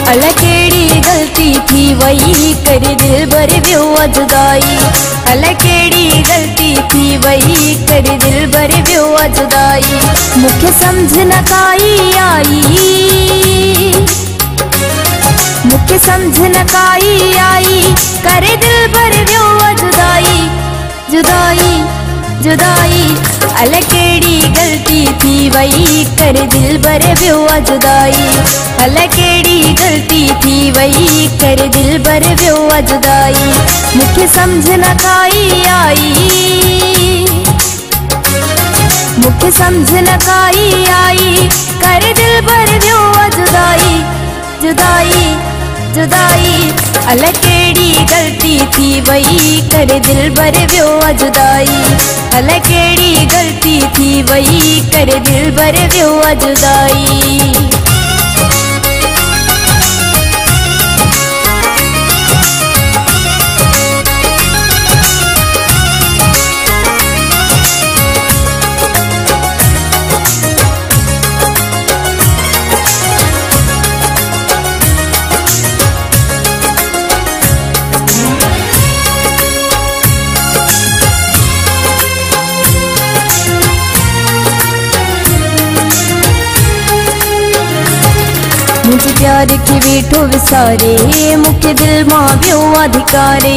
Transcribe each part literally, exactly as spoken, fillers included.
अल केड़ी गलती थी वही कर दिल भर व्यो जुदाई। अल केड़ी गलती थी वही कर दिल भर व्यो जुदाई। मुख्य समझ न काई आई, मुख्य समझ न काई आई कर दिल भर व्यो जुदाई। जुदाई जुदाई अल केड़ी गलती थी वही कर दिल भर व्यो जुदाई। अल केड़ी गलती थी वही कर दिल भर व्यो जुदाई। मुख्य समझ न काई आई, मुख्य समझ न काई आई कर दिल भर व्यो जुदाई। जुदाई जुदाई अल केड़ी गलती थी वही कर दिल भर व्यो जुदाई। अल केड़ी गलती थी वही कर दिल भर व्यो जुदाई। मुझे प्यार की वेठो विसारे मुख्य दिल मां व्यो अधिकारे।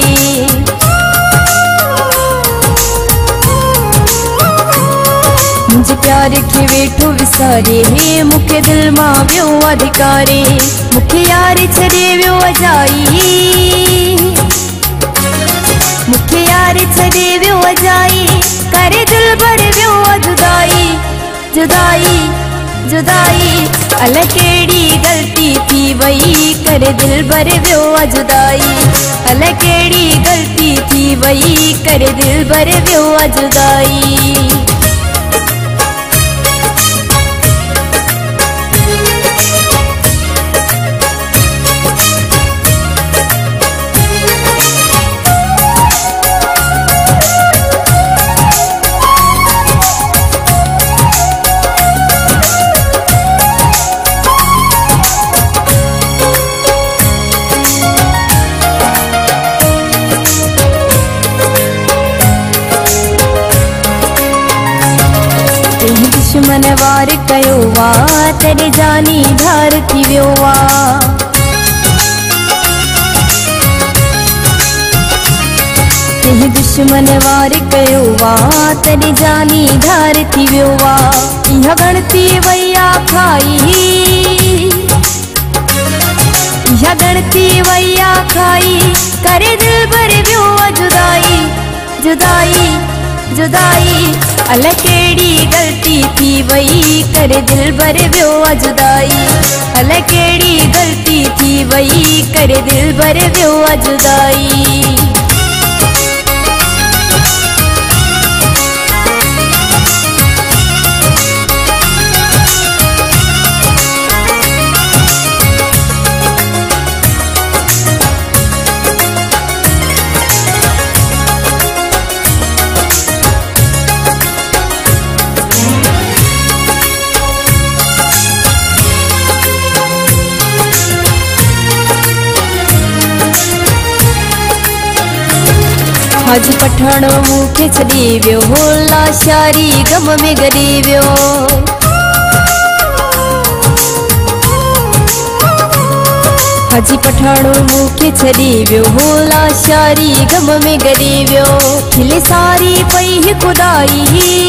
मुझे प्यार की वेठो विसारे मुख्य दिल मां व्यो अधिकारे। मुख्य यार छड़े व्यो अजाई, मुख्य यार छड़े व्यो अजाई करे दिल भर व्यो जुदाई। जुदाई जुदाई अल केड़ी गलती थी वही कर दिल भर व्यो जुदाई। अल केड़ी गलती थी वही कर दिल भर व्यो जुदाई। दुश्मन वार कयो वा तेरे जानी धार थी व्यो वा। तेह दुश्मन वार कयो वा तेरे जानी धार थी व्यो वा। इहा गणती वैया खाई, इहा गणती वैया खाई करे दिल भर व्यो जुदाई। जुदाई जुदाई अल केड़ी गलती थी वही कर दिल भर व्यो जुदाई। अल केड़ी गलती थी वही कर दिल भर व्यो जुदाई। हाजी पठाण मुखे छड़ी व्यो लाशारी गम में गरी व्यो। हाजी पठाण मुखे छड़ी व्यो लाशारी गम में गरी व्यो। खिले सारी पई खुदाई,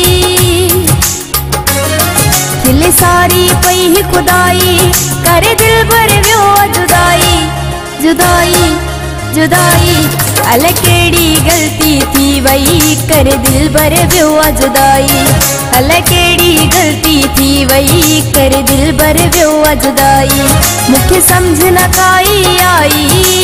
खिले सारी पई खुदाई करे दिल भर व्यो जुदाई। जुदाई जुदाई अल केड़ी गलती थी वही कर दिल भर व्यो जुदाई। अल केड़ी गलती थी वही कर दिल भर व्यो जुदाई। मुख्य समझ न काई आई,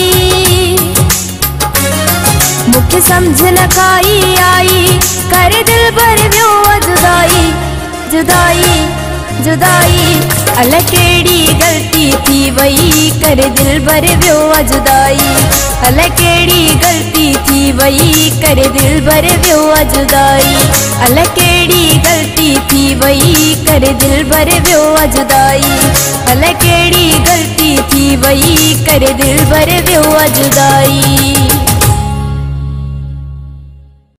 मुख्य समझ न काई आई कर दिल भर व्यो जुदाई। जुदाई जुदाई अल केड़ी गलती थी वही कर दिल भर व्यो जुदाई। अल केड़ी गलती थी वही कर दिल भर व्यो जुदाई। अल केड़ी गलती थी वही कर दिल भर व्यो जुदाई। अल केड़ी गलती थी थी वही, करे दिल भर व्योआ जुदाई।